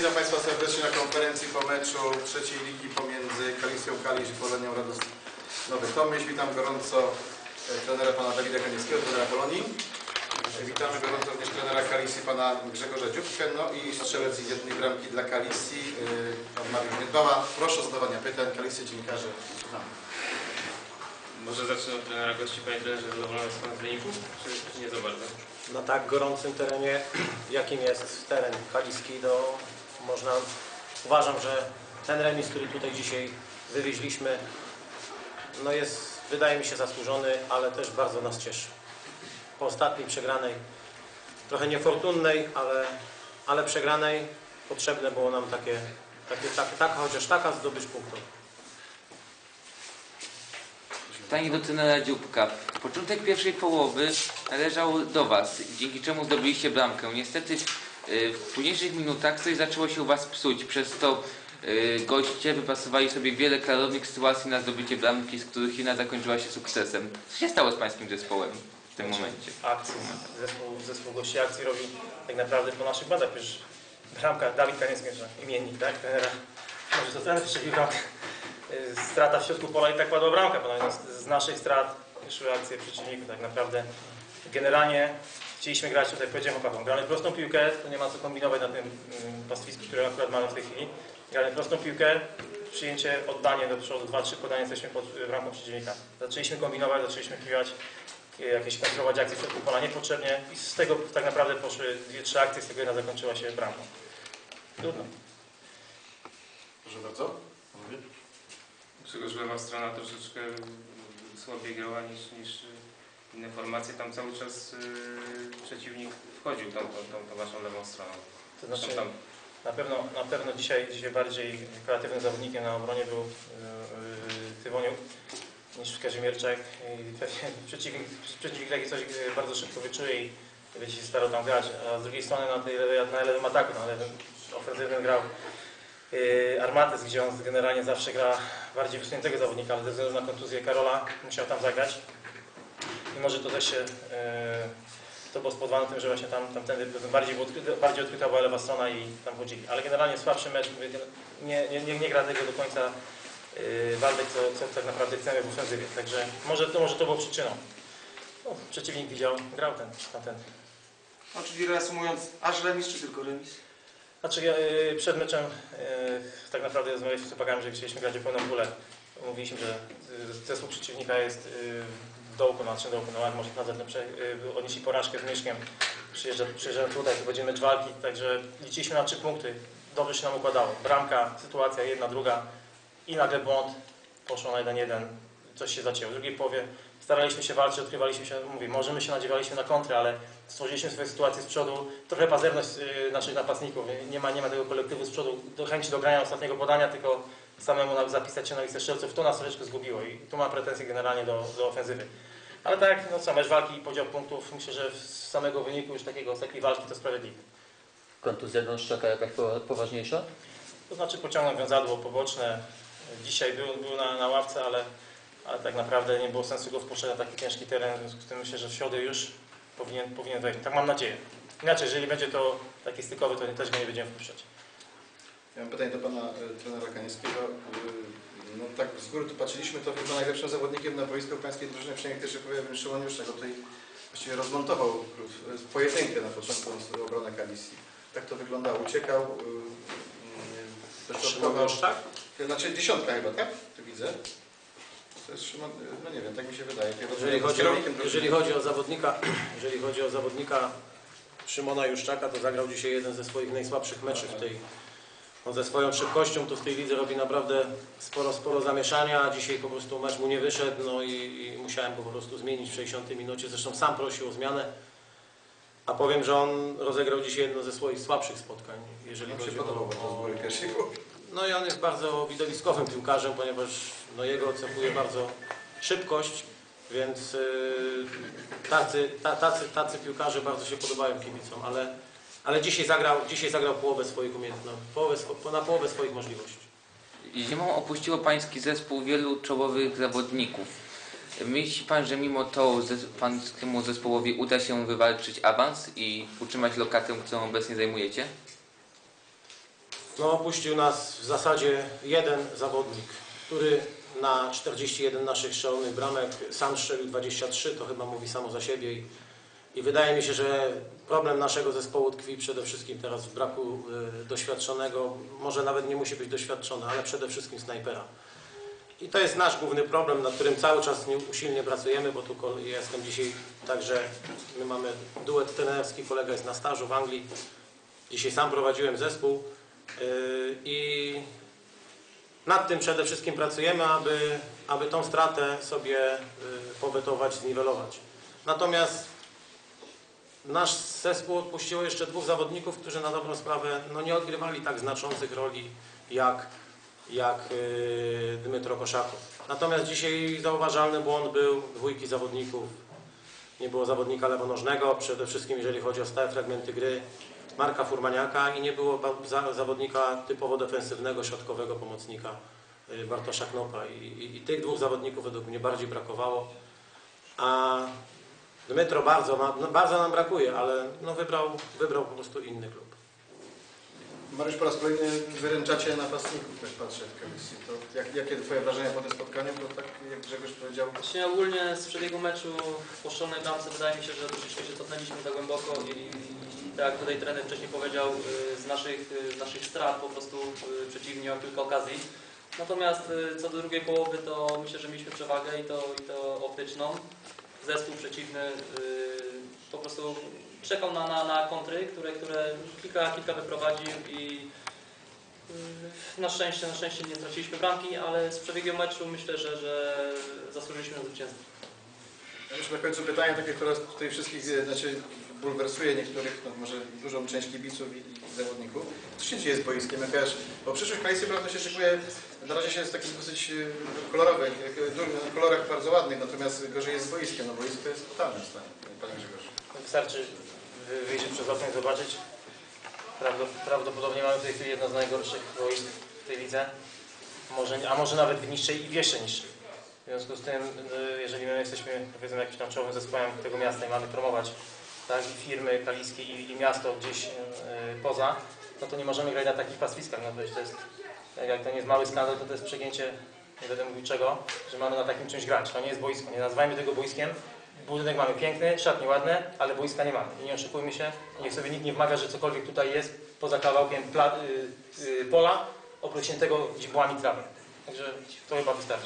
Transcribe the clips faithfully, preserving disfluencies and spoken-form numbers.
Witam Państwa serdecznie na konferencji po meczu trzeciej ligi pomiędzy Kalisją Kalisz i Polonią Radosław Nowy Tomyśl. Witam gorąco trenera pana Dawida Kaniewskiego, trenera Polonii. Witamy gorąco również trenera Kalisji, pana Grzegorza Dziubkę, no i strzelec jednej bramki dla Kalisji, pan Mariusz Niedbała. Proszę o zadawania pytań. Kalisy, dziennikarze, słuchamy. Może zacznę od trenera gości, panie trenerze, zadowolony jest pan z wyników, czy, czy nie za bardzo? Na tak gorącym terenie, jakim jest teren kaliski, to można, uważam, że ten remis, który tutaj dzisiaj wywieźliśmy, no jest, wydaje mi się, zasłużony, ale też bardzo nas cieszy. Po ostatniej przegranej, trochę niefortunnej, ale, ale przegranej, potrzebne było nam takie, takie, tak, taka, chociaż taka zdobycz punktów. Pytanie do trenera Dziubka. Początek pierwszej połowy należał do Was, dzięki czemu zdobyliście bramkę. Niestety w późniejszych minutach coś zaczęło się u Was psuć, przez to goście wypracowali sobie wiele klarownych sytuacji na zdobycie bramki, z których jedna zakończyła się sukcesem. Co się stało z Pańskim zespołem w tym momencie? Akcji, zespół, zespół gości akcji robi tak naprawdę po naszych badach. Przecież bramka, Dawid Kaniewski, imiennik, tak? Trenera. Może to trener strzelił bramkę. Strata w środku pola i tak padła bramka. Z naszych strat wyszły akcje przeciwników. Tak naprawdę generalnie chcieliśmy grać, tutaj powiedziałem chłopakom, gramy prostą piłkę, to nie ma co kombinować na tym pastwisku, które akurat mamy w tej chwili. Gramy prostą piłkę, przyjęcie, oddanie do przodu, dwa trzy podania, jesteśmy pod bramką przeciwnika. Zaczęliśmy kombinować, zaczęliśmy kiwać, jakieś kontrolować akcje w środku pola niepotrzebnie i z tego tak naprawdę poszły dwie trzy akcje, z tego jedna zakończyła się bramką. Trudno. Proszę bardzo. Grzegorz, lewa strona troszeczkę słabiej grała niż, niż inne formacje. Tam cały czas yy, przeciwnik wchodził tą, tą, tą, tą waszą lewą stroną. To znaczy, tam... na pewno, na pewno dzisiaj, dzisiaj bardziej kreatywnym zawodnikiem na obronie był yy, Tywoniuk niż Kazimierczak. I pewnie przeciwnik, przeciwnik taki coś bardzo szybko wyczuje i będzie się starał tam grać. A z drugiej strony na, tej lewej, na lewym ataku, na lewym ofensywnym grał Armatys, gdzie on generalnie zawsze gra bardziej wysuniętego zawodnika, ale ze względu na kontuzję Karola musiał tam zagrać. I może to też się, to było spowodowane tym, że właśnie tam, tamtędy bardziej, bardziej odkryta była lewa strona i tam chodzili. Ale generalnie słabszy mecz, nie, nie, nie, nie gra tego do końca Waldek, co, co tak naprawdę chcemy w ofensywie. Także może to, może to było przyczyną. No, przeciwnik widział, grał ten, tamten. No, czyli reasumując, aż remis czy tylko remis? Znaczy ja, yy, przed meczem yy, tak naprawdę rozmawialiśmy z chłopakami, że chcieliśmy grać o pełną pulę. Mówiliśmy, że yy, zespół przeciwnika jest yy, w dołku, na naszym dołku, no jak może nawet yy, odnieśli porażkę z Mieszkiem. Przyjeżdża, przyjeżdżamy tutaj, to będzie mecz walki, także liczyliśmy na trzy punkty. Dobrze się nam układało. Bramka, sytuacja jedna, druga i nagle błąd, poszło na jeden jeden, coś się zacięło. W drugiej połowie staraliśmy się walczyć, odkrywaliśmy się, mówię, może my się nadziewaliśmy na kontrę, ale stworzyliśmy swoje sytuacje z przodu, trochę pazerność yy, naszych napastników, nie ma, nie ma tego kolektywu z przodu, do chęci do grania ostatniego podania, tylko samemu zapisać się na listę strzelców, to nas troszeczkę zgubiło i tu mam pretensje generalnie do, do ofensywy. Ale tak, no co, mecz walki i podział punktów, myślę, że z samego wyniku już takiego, z takiej walki to sprawiedliwe. Kontuzja Gąszczaka jakaś poważniejsza? To znaczy pociągnął wiązadło poboczne, dzisiaj był, był na, na ławce, ale ale tak naprawdę nie było sensu go wpuszczać na taki ciężki teren, w związku z tym myślę, że w środę już powinien, powinien wejść. Tak mam nadzieję. Inaczej, jeżeli będzie to taki stykowy, to też go nie będziemy wpuszczać. Ja mam pytanie do pana e, trenera Kaniewskiego. E, no tak z góry tu patrzyliśmy, to chyba najlepszym zawodnikiem na boisku pańskiej drużyny, przynajmniej też powiem Szymon Juszczak, bo tutaj właściwie rozmontował pojedynkę na początku obronę Kalisji. Tak to wyglądało. Uciekał, e, Szymon Juszczak? Znaczy dziesiątka chyba, tak? Tu widzę. To jest Szymon, no nie wiem, tak mi się wydaje. Jeżeli chodzi, o, jeżeli chodzi o zawodnika, jeżeli chodzi o zawodnika Szymona Juszczaka, to zagrał dzisiaj jeden ze swoich najsłabszych meczów w tej, no ze swoją szybkością to w tej lidze robi naprawdę sporo, sporo zamieszania, a dzisiaj po prostu mecz mu nie wyszedł, no i, i musiałem go po prostu zmienić w sześćdziesiątej minucie, zresztą sam prosił o zmianę, a powiem, że on rozegrał dzisiaj jedno ze swoich słabszych spotkań, jeżeli no, chodzi o... o No i on jest bardzo widowiskowym piłkarzem, ponieważ no, jego cechuje bardzo szybkość, więc yy, tacy, ta, tacy, tacy piłkarze bardzo się podobają kibicom, ale, ale dzisiaj, zagrał, dzisiaj zagrał połowę swoich umiejętności, połowę, na połowę swoich możliwości. Zimą opuściło pański zespół wielu czołowych zawodników. Myśli pan, że mimo to pańskiemu zespołowi uda się wywalczyć awans i utrzymać lokatę, którą obecnie zajmujecie? No, opuścił nas w zasadzie jeden zawodnik, który na czterdzieści jeden naszych strzelonych bramek sam strzelił dwadzieścia trzy, to chyba mówi samo za siebie. I, i wydaje mi się, że problem naszego zespołu tkwi przede wszystkim teraz w braku y, doświadczonego, może nawet nie musi być doświadczony, ale przede wszystkim snajpera. I to jest nasz główny problem, nad którym cały czas nie, usilnie pracujemy, bo tu ja jestem dzisiaj także, my mamy duet trenerski, kolega jest na stażu w Anglii. Dzisiaj sam prowadziłem zespół yy, i nad tym przede wszystkim pracujemy, aby, aby tą stratę sobie yy, powetować, zniwelować. Natomiast nasz zespół odpuściło jeszcze dwóch zawodników, którzy na dobrą sprawę no, nie odgrywali tak znaczących roli jak jak yy, Dmytro Koszakow. Natomiast dzisiaj zauważalny błąd był dwójki zawodników. Nie było zawodnika lewonożnego, przede wszystkim jeżeli chodzi o stałe fragmenty gry Marka Furmaniaka i nie było za, zawodnika typowo defensywnego, środkowego pomocnika yy, Bartosza Knopa. I, i, I tych dwóch zawodników według mnie bardziej brakowało. A Dmytro bardzo, ma, no, bardzo nam brakuje, ale no, wybrał, wybrał po prostu inny klub. Mariusz, po raz kolejny wyręczacie napastników, tak patrzę w komisji. To jak, jakie Twoje wrażenia po tym spotkaniu? Bo tak jak Grzegorz powiedział, Właśnie ogólnie z przebiegu meczu po strzelonej bramce wydaje mi się, że troszeczkę się cofnęliśmy za głęboko i, i tak jak tutaj trener wcześniej powiedział, z naszych, z naszych strat po prostu przeciwnik miał kilka okazji. Natomiast co do drugiej połowy, to myślę, że mieliśmy przewagę i to, i to optyczną. Zespół przeciwny po prostu czekał na, na, na kontry, które, które kilka, kilka wyprowadził i na szczęście, na szczęście nie straciliśmy bramki, ale z przebiegiem meczu myślę, że, że zasłużyliśmy na zwycięstwo. ja już na końcu pytanie takie, które tutaj wszystkich znaczy, bulwersuje niektórych, no może dużą część kibiców i, i zawodników. Co się dzieje z boiskiem? Jakaś, bo przyszłość Kalisy prawda się szykuje, na razie się jest takich dosyć kolorowych, w kolorach bardzo ładnych, natomiast gorzej jest z boiskiem, no boisko to jest w totalnym stanie, Panie Grzegorz. Wystarczy wyjrzeć przez okno i zobaczyć. Prawdopodobnie mamy w tej chwili jedno z najgorszych boisk w tej lidze, może, a może nawet w niższej i w jeszcze niższej. W związku z tym, jeżeli my jesteśmy powiedzmy jakimś tam czołowym zespołem tego miasta i mamy promować tak, i firmy kaliskie i, i miasto gdzieś yy, poza, no to nie możemy grać na takich pastwiskach. No to jest, to jest, jak to nie jest mały skandal, to to jest przegięcie, nie będę mówił czego, że mamy na takim czymś grać. To nie jest boisko, nie nazwajmy tego boiskiem. Budynek mamy piękny, szatnie ładne, ale boiska nie mamy. I nie oszukujmy się, niech sobie nikt nie wmawia, że cokolwiek tutaj jest poza kawałkiem pla, yy, yy, pola opryśniętego źbłami trawy. Także to chyba wystarczy.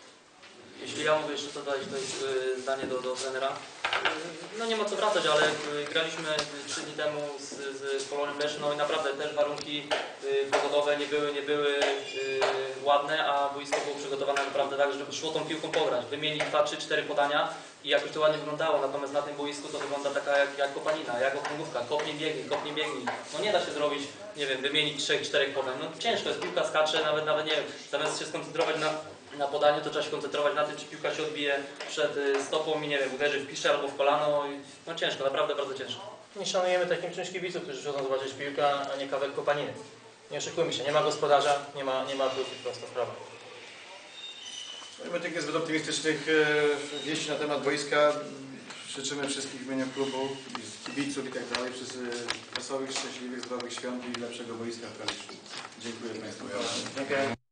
Jeśli ja mogę jeszcze dodać to jest, y, zdanie do, do trenera. No nie ma co wracać, ale y, graliśmy trzy dni temu z, z Polonią Leszno i naprawdę też warunki y, pogodowe nie były, nie były y, ładne, a boisko było przygotowane naprawdę tak, żeby szło tą piłką pograć. Wymienić dwa, trzy, cztery podania i jakoś to ładnie wyglądało, natomiast na tym boisku to wygląda taka jak, jak kopanina, jak okrągówka, kopnij, biegnij, kopnij, biegnij. No nie da się zrobić, nie wiem, wymienić trzech, czterech podań. No ciężko jest, piłka skacze, nawet, nawet nie wiem, zamiast się skoncentrować na na podaniu, to trzeba się koncentrować na tym, czy piłka się odbije przed stopą i nie wiem, uderzy w piszcze albo w kolano. No ciężko, naprawdę bardzo ciężko. Nie szanujemy takim czymś kibiców, którzy przychodzą zobaczyć piłkę, a nie kawałek kopaniny. Nie oszukujmy się, nie ma gospodarza, nie ma, nie ma plus, prosta sprawa. Mimo tych niezbyt optymistycznych wieści na temat boiska, życzymy wszystkich w imieniu klubu, kibiców i tak dalej, wszyscy wesołych, szczęśliwych, zdrowych świąt i lepszego boiska w Kaliszu. Dziękuję Państwu. Dziękuję.